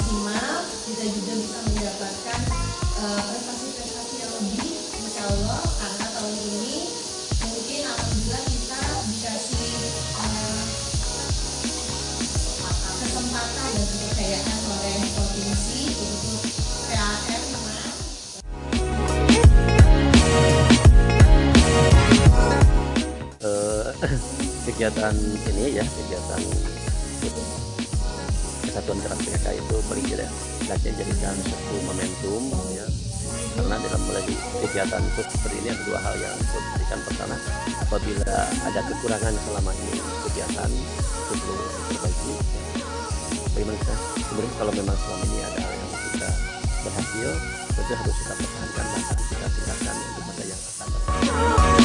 maksimal, kita juga bisa mendapatkan prestasi-prestasi yang lebih, insya Allah, karena tahun ini mungkin alhamdulillah kita dikasih kesempatan dan kepercayaan oleh provinsi untuk PAM. Kegiatan ini ya, kegiatan Kesatuan Gerak PKK itu paling tidak jadikan satu momentum ya, karena dalam mulai kegiatan itu seperti ini ada dua hal yang perlu diperhatikan. Pertama, apabila ada kekurangan selama ini kegiatan itu perlu diperbaiki. Bagaimana kita sebenarnya kalau memang selama ini ada hal yang tidak berhasil, itu harus kita pertahankan dan kita tingkatkan untuk masa yang akan datang.